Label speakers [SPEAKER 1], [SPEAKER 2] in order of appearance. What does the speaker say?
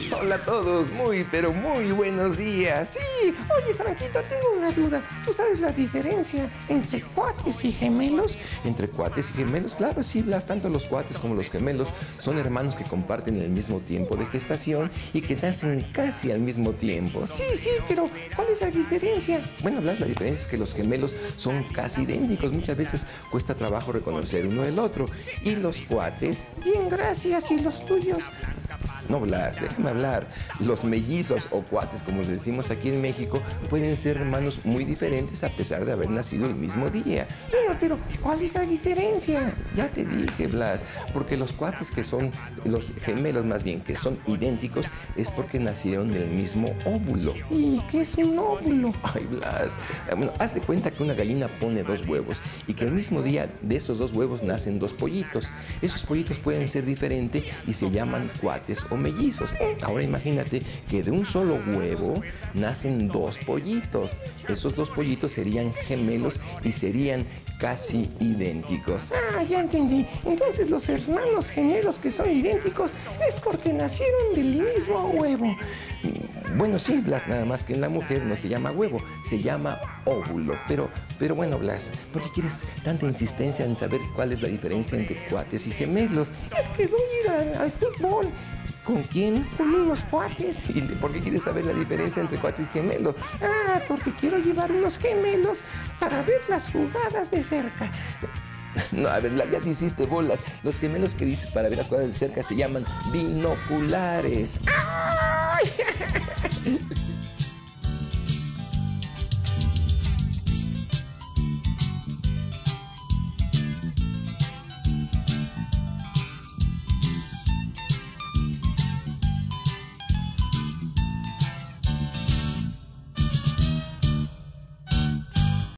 [SPEAKER 1] Hola a todos, muy pero muy buenos días.
[SPEAKER 2] Sí, oye, Tranquito, tengo una duda. ¿Tú sabes la diferencia entre cuates y gemelos?
[SPEAKER 1] Entre cuates y gemelos, claro, sí, Blas, tanto los cuates como los gemelos son hermanos que comparten el mismo tiempo de gestación y que nacen casi al mismo tiempo.
[SPEAKER 2] Sí, pero ¿cuál es la diferencia?
[SPEAKER 1] Bueno, Blas, la diferencia es que los gemelos son casi idénticos. Muchas veces cuesta trabajo reconocer uno del otro. Y los cuates...
[SPEAKER 2] Bien, gracias. ¿Y los tuyos?
[SPEAKER 1] No, Blas, déjame hablar. Los mellizos o cuates, como les decimos aquí en México, pueden ser hermanos muy diferentes a pesar de haber nacido el mismo día.
[SPEAKER 2] Bueno, pero ¿cuál es la diferencia?
[SPEAKER 1] Ya te dije, Blas, porque los cuates que son, los gemelos más bien, que son idénticos, es porque nacieron del mismo óvulo.
[SPEAKER 2] ¿Y qué es un óvulo?
[SPEAKER 1] Ay, Blas, bueno, haz de cuenta que una gallina pone 2 huevos y que el mismo día de esos 2 huevos nacen 2 pollitos. Esos pollitos pueden ser diferentes y se llaman cuates o mellizos. Ahora imagínate que de un solo huevo nacen 2 pollitos. Esos 2 pollitos serían gemelos y serían casi idénticos.
[SPEAKER 2] Ah, ya entendí. Entonces los hermanos gemelos que son idénticos es porque nacieron del mismo huevo.
[SPEAKER 1] Bueno, sí, Blas, nada más que en la mujer no se llama huevo, se llama óvulo. Pero bueno, Blas, ¿por qué quieres tanta insistencia en saber cuál es la diferencia entre cuates y gemelos?
[SPEAKER 2] Es que voy a ir al fútbol.
[SPEAKER 1] ¿Con quién?
[SPEAKER 2] Con unos cuates.
[SPEAKER 1] ¿Y por qué quieres saber la diferencia entre cuates y gemelos?
[SPEAKER 2] Ah, porque quiero llevar unos gemelos para ver las jugadas de cerca.
[SPEAKER 1] No, a ver, ya te hiciste bolas. Los gemelos que dices para ver las jugadas de cerca se llaman binoculares.
[SPEAKER 2] ¡Ay!